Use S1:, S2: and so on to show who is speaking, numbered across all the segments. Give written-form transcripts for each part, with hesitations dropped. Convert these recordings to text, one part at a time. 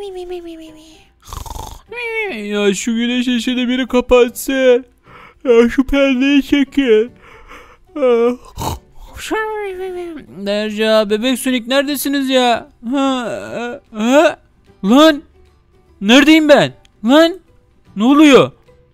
S1: Ya şu güneş ışığını biri kapatsın. Ya şu perdeyi çekin. Derya, bebek Sonic neredesiniz ya? Lan neredeyim ben? Lan ne oluyor?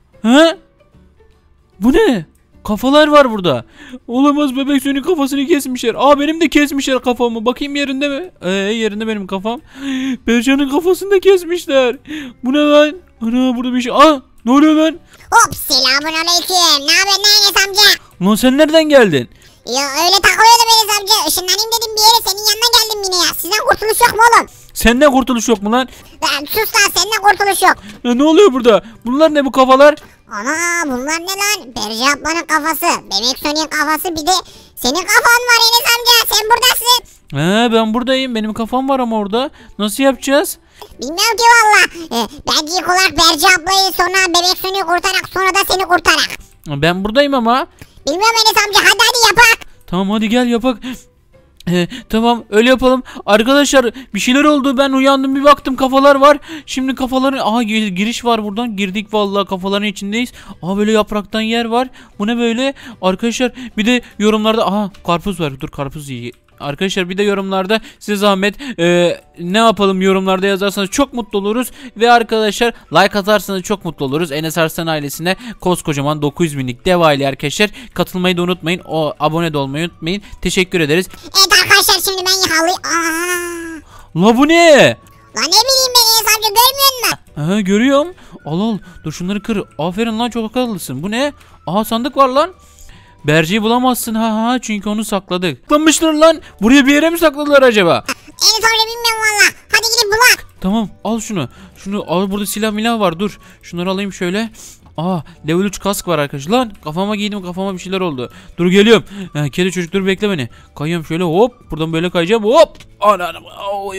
S1: Bu ne? Kafalar var burada. Olamaz, bebek Sonic kafasını kesmişler. Benim de kesmişler kafamı. Bakayım yerinde mi? Yerinde benim kafam. Bercan'ın kafasını da kesmişler. Bu ne lan? Ana, burada bir şey. Ne oluyor lan?
S2: Hop, selamünaleyküm. Ne haber Enes amca?
S1: Lan sen nereden geldin?
S2: Ya öyle takılıyordum Enes amca. Işınlanayım dedim bir yere, senin yanına geldim yine ya. Sizden kurtuluş yok mu oğlum?
S1: Senden kurtuluş yok mu lan?
S2: Sus lan, senden kurtuluş yok.
S1: Ya ne oluyor burada? Bunlar ne, bu kafalar?
S2: Ana, bunlar ne lan? Berce ablanın kafası, bebek Sonic'in kafası, bir de senin kafan var Enes amca. Sen buradasın.
S1: Ben buradayım. Benim kafam var ama orada. Nasıl yapacağız?
S2: Bilmiyorum ki valla. Bence ilk olarak Berce ablayı, sonra bebek Sonic'i kurtarak, sonra da seni kurtarak.
S1: Ben buradayım ama.
S2: Bilmiyorum Enes amca, hadi yapak.
S1: Tamam, hadi gel yapak. Tamam, öyle yapalım. Arkadaşlar, bir şeyler oldu. Ben uyandım, bir baktım kafalar var. Şimdi kafaların giriş var buradan. Girdik vallahi, kafaların içindeyiz. Böyle yapraktan yer var. Bu ne böyle? Arkadaşlar bir de yorumlarda karpuz var. Dur, karpuz iyi. Arkadaşlar bir de yorumlarda size zahmet ne yapalım, yorumlarda yazarsanız çok mutlu oluruz. Ve arkadaşlar like atarsanız çok mutlu oluruz. Enes Arslan ailesine koskocaman 900 binlik dev aile arkadaşlar. Katılmayı da unutmayın. Abone de olmayı unutmayın. Teşekkür ederiz.
S2: Evet arkadaşlar, şimdi ben yakalayayım.
S1: La bu ne?
S2: La ne bileyim ben Enes amca, görmüyor musun?
S1: Görüyorum. Al. Dur şunları kır. Aferin lan, çok akıllısın. Bu ne? Sandık var lan. Berce'yi bulamazsın çünkü onu sakladık. Saklamışlar lan. Buraya bir yere mi sakladılar acaba?
S2: Enes amca bilmiyorum valla. Hadi gidip bulak.
S1: Tamam, al şunu. Şunu al, burada silah milah var, dur. Şunları alayım şöyle. Level 3 kask var arkadaşlar. Lan kafama giydim, kafama bir şeyler oldu. Dur geliyorum. Kedi çocuk, dur bekle beni. Kayıyorum şöyle, hop. Buradan böyle kayacağım, hop. Anam. Oy.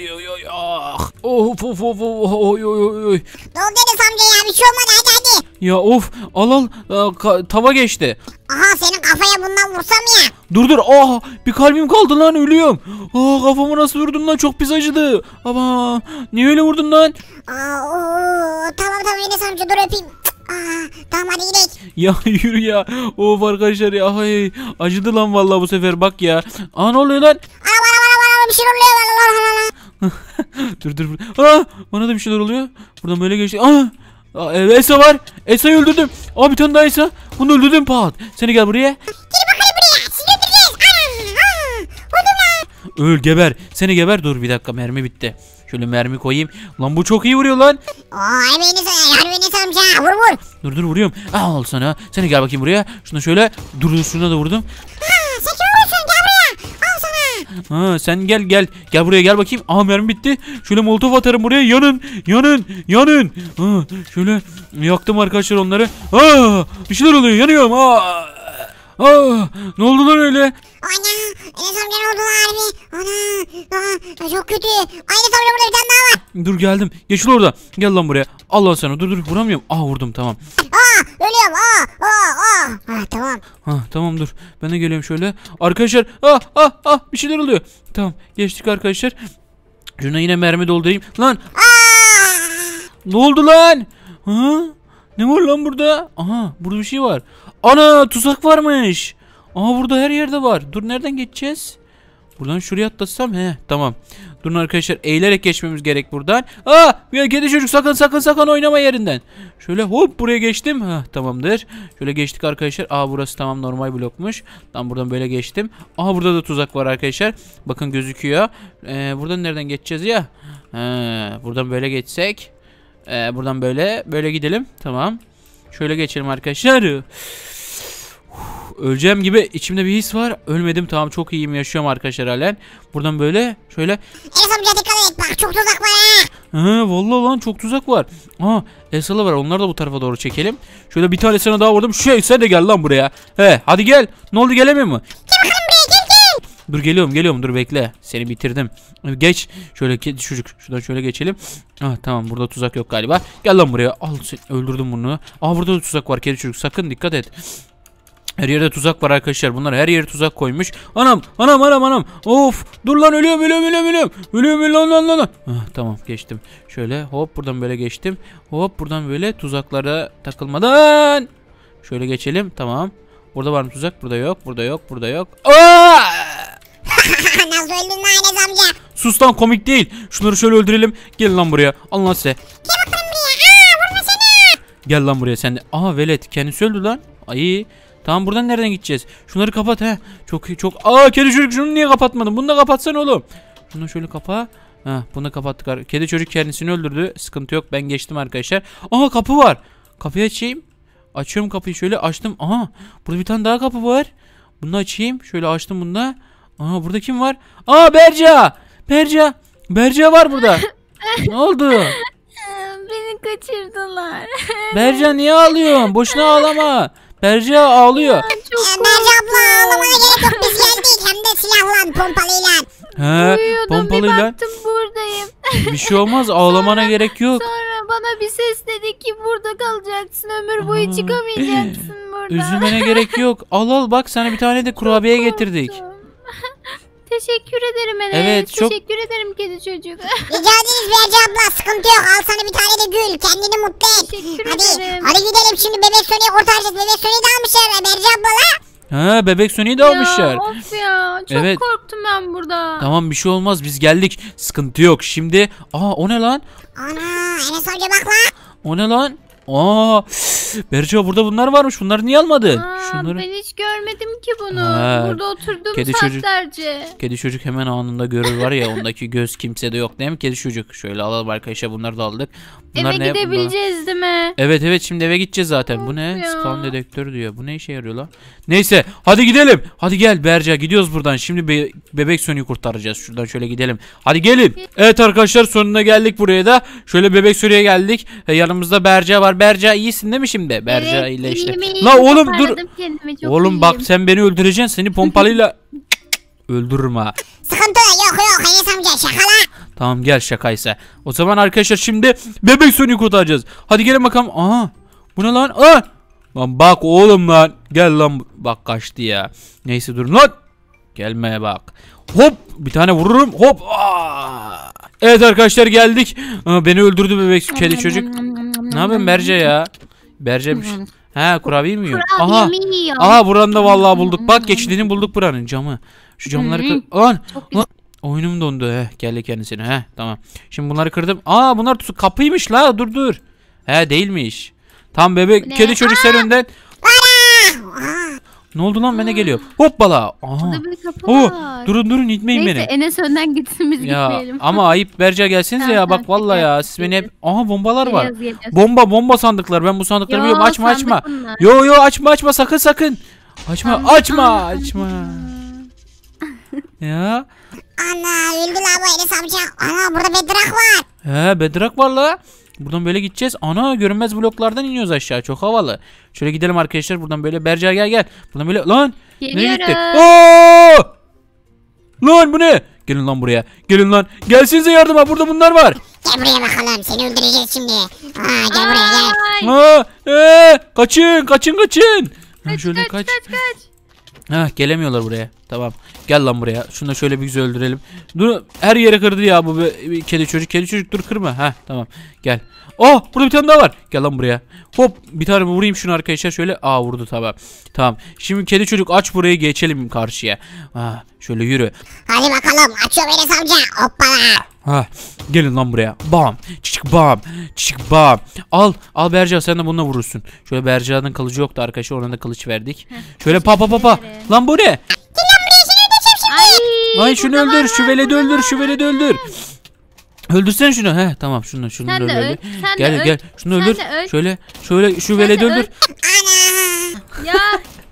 S1: Of. Oy.
S2: Dur Enes amca ya, bir şey olmadı, hadi.
S1: Ya of, al. Tava geçti.
S2: Senin kafaya bundan vursam ya.
S1: Dur. Bir kalbim kaldı lan, ölüyorum. Kafamı nasıl vurdun lan, çok pis acıdı. Ama niye öyle vurdun lan?
S2: Tamam Enes amca, dur öpeyim. Tamam hadi gidelim.
S1: Ya yürü ya. Of arkadaşlar ya, acıdı lan vallahi bu sefer, bak ya. Ne oluyor lan?
S2: Bana bir şey oluyor.
S1: Dur. Bana da bir şeyler oluyor. Buradan böyle geçti. Esa var. Esa'yı öldürdüm. Bir tane daha Esa. Bunu öldürdüm, pat. Seni gel buraya.
S2: Gel bakalım buraya. Sizi öldüreceğiz. Vurdum lan.
S1: Öl, geber. Seni geber. Dur bir dakika, mermi bitti. Şöyle mermi koyayım. Lan bu çok iyi vuruyor lan.
S2: Harbi Enes amca, vur.
S1: Dur vuruyorum. Al sana. Seni gel bakayım buraya. Şuna şöyle. Dur, şuna da vurdum.
S2: Sen kim vurursun, gel buraya. Al sana.
S1: Sen gel. Gel buraya, gel bakayım. Mermi bitti. Şöyle molotof atarım buraya. Yanın. Şöyle yaktım arkadaşlar onları. Bir şeyler oluyor. Yanıyorum. Ne oldu lan öyle?
S2: Ana, Enes amca ne oldu lan harbi? Ana, çok kötü. Enes amca burada bir tane daha var.
S1: Dur geldim. Geç orada. Gel lan buraya. Allah sana. Dur vuramıyorum. Vurdum, tamam.
S2: Ölüyorum. Tamam.
S1: Tamam dur. Ben de geliyorum şöyle. Arkadaşlar bir şeyler oluyor. Tamam, geçtik arkadaşlar. Şuna yine mermi doldurayım. Lan. Ne oldu lan? Ne var lan burada? Burada bir şey var. Ana, tuzak varmış. Burada her yerde var. Dur, nereden geçeceğiz? Buradan şuraya atlasam. Tamam. Durun arkadaşlar, eğilerek geçmemiz gerek buradan. Ya kedi çocuk, sakın oynama yerinden. Şöyle hop, buraya geçtim. Tamamdır. Şöyle geçtik arkadaşlar. Burası tamam, normal blokmuş. Tam buradan böyle geçtim. Burada da tuzak var arkadaşlar. Bakın gözüküyor. Buradan nereden geçeceğiz ya? Buradan böyle geçsek. Buradan böyle gidelim. Tamam. Şöyle geçelim arkadaşlar. Öleceğim gibi içimde bir his var. Ölmedim, tamam, çok iyiyim, yaşıyorum arkadaşlar halen. Buradan böyle şöyle.
S2: Enes amca dikkat et, bak çok tuzak var
S1: Vallahi lan, çok tuzak var. Esalı var, onları da bu tarafa doğru çekelim. Şöyle bir tane sana daha vurdum. Sen de gel lan buraya. Hadi gel. Ne oldu, gelemiyor mu?
S2: Gel bakalım buraya, gel.
S1: Dur geliyorum, dur bekle. Seni bitirdim. Geç. Şöyle çocuk, şuradan şöyle geçelim. Tamam, burada tuzak yok galiba. Gel lan buraya. Al, öldürdüm bunu. Burada da tuzak var, kedi çocuk, sakın dikkat et. Her yerde tuzak var arkadaşlar. Bunlar her yere tuzak koymuş. Anam. Of. Dur lan, ölüyorum. Ölüyorum lan. Tamam, geçtim. Şöyle hop buradan böyle geçtim. Hop buradan böyle tuzaklara takılmadan. Şöyle geçelim. Tamam. Burada var mı tuzak? Burada yok. Aa!
S2: Nasıl öldün lan Enes amca?
S1: Sus lan, komik değil. Şunları şöyle öldürelim. Gelin lan buraya. Alın lan size.
S2: Gel bakalım buraya. Vurma seni.
S1: Gel lan buraya sen de. Aha, velet kendisi öldü lan. Ay. Tamam, buradan nereden gideceğiz? Şunları kapat he. Çok iyi, çok. Kedi çocuk, şunu niye kapatmadın? Bunu da kapatsana oğlum. Şunu şöyle kapa. Bunu da kapattık. Kedi çocuk kendisini öldürdü. Sıkıntı yok. Ben geçtim arkadaşlar. Kapı var. Kapıyı açayım. Açıyorum kapıyı, şöyle açtım. Burada bir tane daha kapı var. Bunu açayım. Şöyle açtım bunu da. Burada kim var? Berca. Berca var burada. Ne oldu?
S3: Beni kaçırdılar.
S1: Berca, niye ağlıyorsun? Boşuna ağlama. Berca ağlıyor.
S2: Berce abla ağlamana gerek yok. Biz geldik. Hem de silahla, pompalıyla.
S3: Uyuyordum, bir baktım buradayım.
S1: Bir şey olmaz, ağlamana gerek yok.
S3: Sonra bana bir ses dedi ki burada kalacaksın, ömür boyu çıkamayacaksın buradan.
S1: Üzülmene gerek yok. Al bak, sana bir tane de kurabiye getirdik.
S3: Teşekkür ederim Enes.
S1: Evet,
S3: Teşekkür ederim kedi çocuk.
S2: Rica ederiz Berce abla, sıkıntı yok. Al sana bir tane de gül. Kendini mutlu et.
S3: Teşekkür
S2: Hadi,
S3: ederim.
S2: hadi gidelim şimdi, bebek Sony'yi kurtaracağız. Bebek Sony'yi de almışlar Berce abla la.
S1: Bebek Sony'yi de almışlar.
S3: Ya of ya, çok
S1: Evet.
S3: korktum ben burada.
S1: Tamam, bir şey olmaz, biz geldik. Sıkıntı yok. Şimdi o ne lan?
S2: Ana Enes amca bak la.
S1: O ne lan? Berca, burada bunlar varmış. Bunları niye almadın? Şunları.
S3: Ben hiç görmedim ki bunu. Burada oturdum
S1: Kedi çocuk.
S3: saatlerce.
S1: Kedi çocuk hemen anında görür var ya, ondaki göz kimsede yok değil mi kedi çocuk? Şöyle alalım arkadaşlar, bunları da aldık. Bunlar
S3: Eve gidebileceğiz değil mi?
S1: Evet, şimdi eve gideceğiz zaten. Bu ne?
S3: ya.
S1: Spam dedektör diyor. Bu ne işe yarıyor lan? Neyse, hadi gidelim. Hadi gel Berca, gidiyoruz buradan. Şimdi bebek Sony'yi kurtaracağız. Şuradan şöyle gidelim. Hadi gelin. Evet arkadaşlar, sonuna geldik buraya da. Şöyle bebek Sony'ye geldik. Yanımızda Berca var. Berca, iyisin değil mi şimdi? Berca ile işte.
S3: iyiyim.
S1: La oğlum dur.
S3: Toparladım kendimi, çok
S1: Oğlum bak,
S3: iyiyim.
S1: sen beni öldüreceksin. Seni pompalıyla öldürürüm ha.
S2: Sıkıntı yok Enes amca, şaka la.
S1: Tamam, gel, şakaysa. O zaman arkadaşlar şimdi bebek Sony'yi kurtaracağız. Hadi gelin bakalım. Bu ne lan? Lan bak oğlum lan. Gel lan. Bak kaçtı ya. Neyse, durun lan. Gelmeye bak. Hop, bir tane vururum. Hop. Evet arkadaşlar, geldik. Beni öldürdü bebek kedi çocuk. Ne yapıyorsun Berce ya? Berce bir şey. Kurabiye mi yiyor?
S3: Kurabiyemi yiyor.
S1: Buranın da vallahi bulduk. Bak, geçidini bulduk buranın, camı. Şu camları kır. Lan. Oyunum dondu. Geldi kendisine. Tamam. Şimdi bunları kırdım. Bunlar kapıymış la. Dur. Değilmiş. Tam bebek kedi çocuk sen önden. Ne oldu lan, bana geliyor. Hoppala.
S3: Burada bir kapı var.
S1: Durun itmeyin
S3: Neyse,
S1: beni.
S3: Enes önden gitsin, biz
S1: Ya
S3: gitmeyelim.
S1: ama ayıp, Berca gelsenize ya, bak vallahi ya, siz beni hep bombalar var.
S3: Geliyoruz.
S1: Bomba sandıklar. Ben bu sandıkları
S3: Yo,
S1: biliyorum. Açma.
S3: sandık bunlar.
S1: Yo açma sakın. Açma. Ya.
S2: Ana öldü la bu Enes amca. Ana burada bedrak var.
S1: Bedrock var la. Buradan böyle gideceğiz. Görünmez bloklardan iniyoruz aşağı. Çok havalı. Şöyle gidelim arkadaşlar. Buradan böyle. Berca gel. Buradan böyle. Lan. Nereye gitti?
S3: Geliyorum.
S1: Lan bu ne? Gelin lan buraya. Gelin lan. Gelsinize yardıma. Burada bunlar var.
S2: Gel buraya bakalım, seni öldüreceğiz şimdi. Gel buraya gel.
S3: Ay,
S1: Kaçın. Şöyle
S3: kaç.
S1: Gelemiyorlar buraya. Tamam. Gel lan buraya. Şunu da şöyle bir güzel öldürelim. Dur, her yere kırdı ya bu kedi çocuk. Kedi çocuk, dur kırma. Tamam. Gel. Burada bir tane daha var. Gel lan buraya. Hop, bir tane vurayım şunu arkadaşlar şöyle. Vurdu, tamam. Şimdi kedi çocuk aç burayı, geçelim karşıya. Şöyle yürü.
S2: Hadi bakalım, açıyorum Enes amca. Hoppala.
S1: Gelin lan buraya. Bam. Çiçik bam. Al Berca, sen de bununla vurursun. Şöyle, Berca'nın kılıcı yoktu arkadaşlar, ona da kılıç verdik. Şöyle pa. Lan bu ne? Ay şunu
S3: burada
S1: öldür.
S3: var,
S1: Şu veledi öldür. Öldürsene şunu. Tamam, şunu
S3: Sen
S1: da
S3: de
S1: öldür.
S3: öl, sen de
S1: Gel
S3: öl,
S1: şunu
S3: sen
S1: öldür.
S3: de öl.
S1: Şöyle şu veledi
S3: de
S1: öldür.
S2: Ana.
S3: Ya.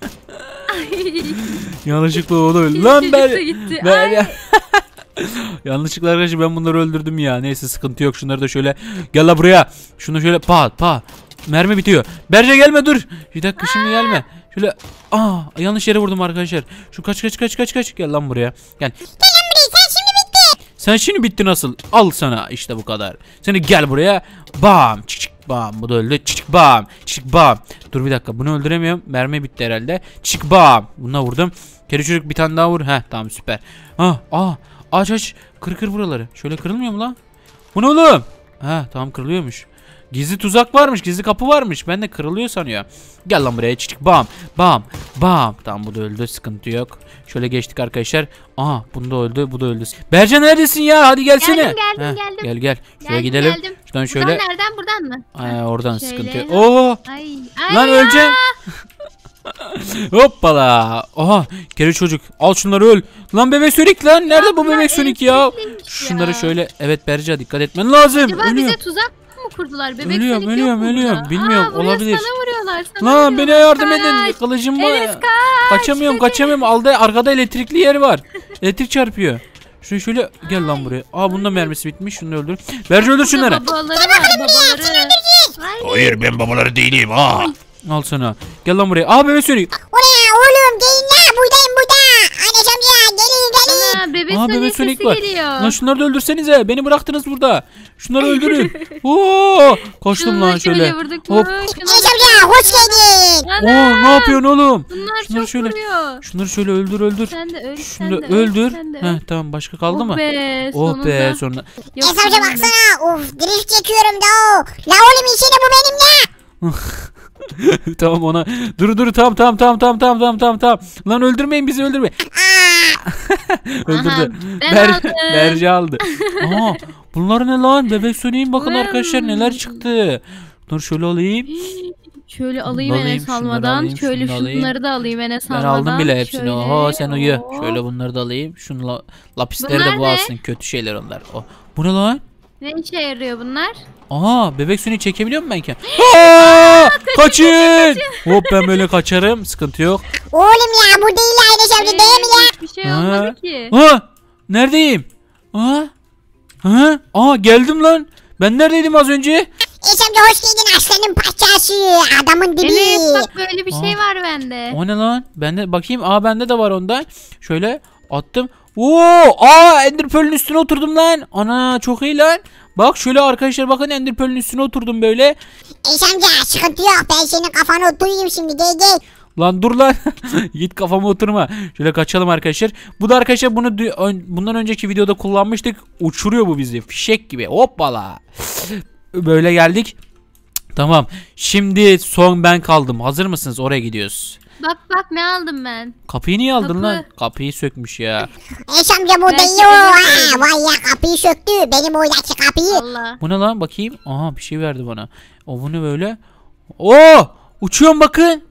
S1: Yanlışlıkla o da öldü. Lan
S3: gitti.
S1: Yanlışlıkla arkadaşlar ben bunları öldürdüm ya. Neyse, sıkıntı yok. Şunları da şöyle. Gel la buraya. Şunu şöyle pa. Mermi bitiyor. Berce gelme, dur. Bir dakika, şimdi gelme. Şöyle. Yanlış yere vurdum arkadaşlar. Şu kaç. Gel lan buraya. Gel.
S2: Sen şimdi bitti.
S1: Sen şimdi bittin asıl. Al sana işte bu kadar. Seni gel buraya. Bam. Çık çık bam. Bu da öldü. Çık çık bam. Çık çık bam. Dur bir dakika. Bunu öldüremiyorum. Mermi bitti herhalde. Çık bam. Buna vurdum. Kedi çocuk bir tane daha vur. Heh tamam süper. Aç. Kır buraları. Şöyle kırılmıyor mu lan? Bu ne oğlum? Ha tamam kırılıyormuş. Gizli tuzak varmış. Gizli kapı varmış. Ben de kırılıyor sanıyor. Gel lan buraya. Çık bam. Bam. Bam. Tamam bu da öldü. Sıkıntı yok. Şöyle geçtik arkadaşlar. Bunu da öldü. Bu da öldü. Berca neredesin ya? Hadi gelsene.
S3: Geldim.
S1: Gel. Şuraya gidelim.
S3: Geldim.
S1: Şuradan şöyle.
S3: Buradan mı?
S1: Oradan
S3: Şöyle.
S1: sıkıntı yok. Oo.
S3: Ay,
S1: Lan öleceğim. Hoppala. Kedi çocuk. Al şunları öl. Lan bebek sönük lan. Nerede bu bebek sönük ya? Şunları şöyle. Evet Berca dikkat etmen lazım.
S3: Acaba
S1: Ölüyor.
S3: bize tuzak mı kurdular? Bebek Sonic yok mu
S1: Ölüyorum.
S3: burada?
S1: Bilmiyorum
S3: Buraya
S1: olabilir.
S3: Sana vuruyorlar.
S1: Lan beni yardım
S3: Kaç.
S1: edin. Kılıcım var.
S3: Enes kaç.
S1: Kaçamıyorum. Arkada elektrikli yer var. Elektrik çarpıyor. Şöyle gel lan buraya. Bunda da mermisi bitmiş. Şunu öldür. Berca öldür şunları.
S3: Babaları var babaları.
S4: Hayır ben babaları değilim.
S1: Al sana. Gel lan buraya. Bebek sönük.
S2: Oraya oğlum gelin la buradayım burada. Enes amca gelin.
S3: Ana bebek
S1: Bebek
S3: Sonic
S1: sönük
S3: sesi
S1: var.
S3: geliyor.
S1: Lan şunları da öldürsenize. Beni bıraktınız burada. Şunları öldürün. Kaçtım
S3: Şunu
S1: lan
S3: da
S1: şöyle.
S3: vurduk
S1: Hop.
S3: mu?
S2: Enes amca hoş geldin.
S3: Ana,
S1: Ne yapıyorsun oğlum?
S3: bunlar
S1: Şunları
S3: çok
S1: şöyle.
S3: vuruyor.
S1: Şunları şöyle öldür.
S3: Sen de öl.
S1: Şunu da öldür. Tamam başka kaldı mı?
S3: Oh be sonunda.
S2: Enes amca baksana. Of drift çekiyorum da o. La oğlum işine bu benim la.
S1: Tamam ona. Dur tamam. Lan öldürmeyin bizi öldürmeyin. Öldürdü.
S3: Ben aldım.
S1: Berca aldı. Bunlar ne lan? Bebek Sonic'in bakın arkadaşlar neler çıktı. Dur şöyle alayım.
S3: Şöyle alayım
S1: Şunları
S3: Enes
S1: alayım,
S3: almadan.
S1: şunu da
S3: Şöyle
S1: alayım.
S3: şunları da alayım Enes
S1: Ben
S3: almadan.
S1: aldım bile hepsini.
S3: Şöyle.
S1: Sen uyu.
S3: Oo.
S1: Şöyle bunları da alayım. Şunu lapisleri
S3: Bunlar
S1: de bu
S3: ne?
S1: alsın. Kötü şeyler onlar. Bu ne lan?
S3: Ne işe yarıyor bunlar?
S1: Bebek Sonic'i çekebiliyor muyum ben ki? Kaçın! Hop ben böyle kaçarım. Sıkıntı yok.
S2: Oğlum ya bu değil la Enes amca değil mi la?
S3: Hiçbir şey olmadı ki.
S1: Neredeyim? Geldim lan. Ben neredeydim az önce?
S2: Enes amca hoş geldin aslanın parçası. Adamın dibi.
S3: Evet bak böyle bir şey var bende.
S1: O ne lan? Bende bakayım. Bende de var ondan. Şöyle attım. Ender Pearl'ün üstüne oturdum lan. Ana çok iyi lan. Bak şöyle arkadaşlar bakın Ender Pearl'ün üstüne oturdum böyle.
S2: Enes amca sıkıntı yok ben senin kafanı oturayım şimdi gel.
S1: Lan dur lan. Git kafama oturma. Şöyle kaçalım arkadaşlar. Bu da arkadaşlar bundan önceki videoda kullanmıştık. Uçuruyor bu bizi. Fişek gibi. Hoppala. Böyle geldik. Tamam. Şimdi son ben kaldım. Hazır mısınız? Oraya gidiyoruz.
S3: Bak ne aldım ben.
S1: Kapıyı niye aldın
S3: Kapı.
S1: lan? Kapıyı sökmüş ya.
S2: Enes amca bu
S3: Ben
S2: değil o. Vay ya kapıyı söktü. Benim oradaki kapıyı.
S3: Allah.
S1: Bu ne lan? Bakayım. Bir şey verdi bana. Bu ne böyle? Uçuyorum bakın.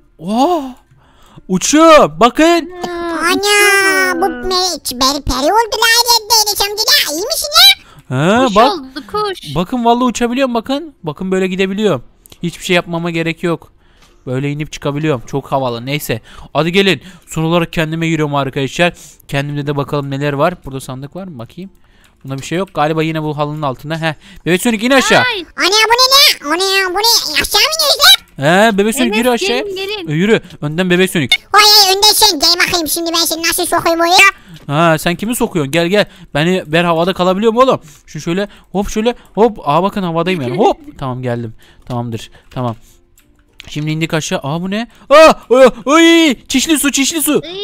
S1: Uçuyorum. Bakın.
S2: Ana bu peri oldu la Enes amca da iyi misin ya?
S3: Kuş
S1: Bak.
S3: oldu kuş.
S1: Bakın vallahi uçabiliyorum bakın. Bakın böyle gidebiliyorum. Hiçbir şey yapmama gerek yok. Böyle inip çıkabiliyorum. Çok havalı. Neyse. Hadi gelin. Son olarak kendime giriyorum arkadaşlar. Kendimde de bakalım neler var. Burada sandık var mı? Bakayım. Bunda bir şey yok. Galiba yine bu halının altında. Bebek Sonic in aşağı.
S3: Ay.
S2: Ana bu ne la? Ana bu ne? Aşağı mı iniyoruz la?
S1: Bebek Sonic yürü aşağı.
S3: Gelin.
S1: Yürü. Önden Bebek Sonic.
S2: Oy önden sen gel bakayım şimdi ben seni nasıl sokayım oraya?
S1: Sen kimi sokuyorsun? Gel. Ben havada kalabiliyorum oğlum. Şöyle hop. Bakın havadayım yani. Hop. Tamam geldim. Tamamdır. Tamam. Şimdi indik aşağı. Bu ne? Çişli su.
S3: Çişli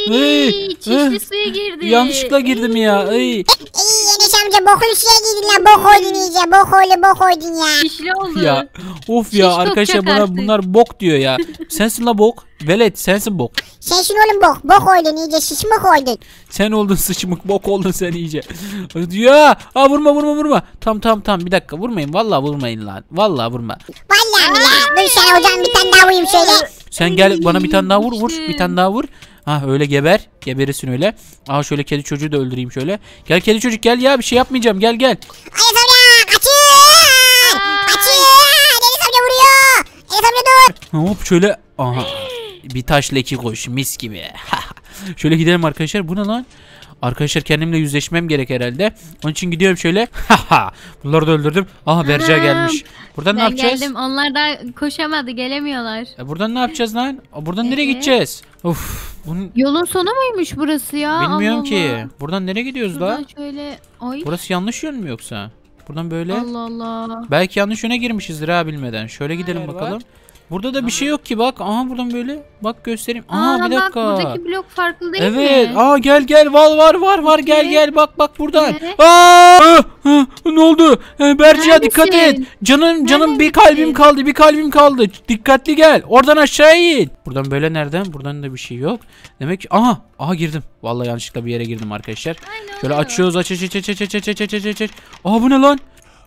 S3: suya girdi.
S1: Yanlışlıkla girdim ya.
S2: Enes amca boklu suya girdin la bok oldun iyice bok oldun ya.
S3: Çişli oldu.
S1: Ya of
S3: Şiş
S1: ya arkadaşlar
S3: kokacak artık.
S1: bunlar bok diyor ya. Sensin la bok. Velet sensin bok.
S2: Sensin oğlum bok oldun iyice şişmek oldun.
S1: Sen oldun sıçmık bok oldun sen iyice. Ya vurma. Tamam bir dakika vurmayın. Vallahi vurmayın lan. Vallahi vurma.
S2: Vallahi mi la? Dur sana hocam bir tane daha vurayım şöyle.
S1: Sen gel bana bir tane daha vur.
S3: Düştüm.
S1: Bir tane daha vur. Öyle geber. Geberirsin öyle. Şöyle kedi çocuğu da öldüreyim şöyle. Gel kedi çocuk gel ya bir şey yapmayacağım gel.
S2: Enes amca kaçın. Kaçın. Enes amca vuruyor. Enes amca dur.
S1: Hop şöyle. Bir taş leki koş mis gibi. Şöyle gidelim arkadaşlar. Bu ne lan? Arkadaşlar kendimle yüzleşmem gerek herhalde. Onun için gidiyorum şöyle. Haha. Bunları da öldürdüm. Aha Berca
S3: Anam.
S1: gelmiş. Buradan ne
S3: Ben
S1: yapacağız?
S3: geldim. Onlar da koşamadı, gelemiyorlar.
S1: Buradan ne yapacağız lan? Buradan nereye gideceğiz? Of. Bunun...
S3: Yolun sonu muymuş burası ya?
S1: Bilmiyorum
S3: Allah
S1: ki.
S3: Allah.
S1: Buradan nereye gidiyoruz
S3: Şuradan
S1: la?
S3: şöyle. Ay.
S1: Burası yanlış yön mü yoksa? Buradan böyle.
S3: Allah Allah.
S1: Belki yanlış yöne girmişizdir ha bilmeden. Şöyle gidelim bakalım. Burada da bir şey yok ki bak. Aha buradan böyle. Bak göstereyim. Aha bir
S3: Bak
S1: dakika.
S3: buradaki blok farklı değil
S1: Evet.
S3: mi?
S1: Aa gel var gel
S3: Peki.
S1: bak buradan.
S3: Ne?
S1: Ne oldu? Berca dikkat et.
S3: Neredesin?
S1: Canım bir
S3: Neredesin?
S1: kalbim kaldı. Dikkatli gel. Oradan aşağı in. Buradan böyle nereden? Buradan da bir şey yok. Demek ki aha girdim. Vallahi yanlışlıkla bir yere girdim arkadaşlar.
S3: Aynen
S1: Şöyle
S3: oluyor.
S1: açıyoruz aç. Aa bu ne lan?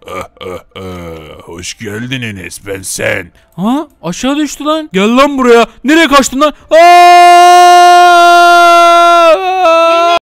S4: Hoş geldin Enes, ben sen.
S1: Ha aşağı düştü lan. Gel lan buraya. Nereye kaçtın lan? Aa!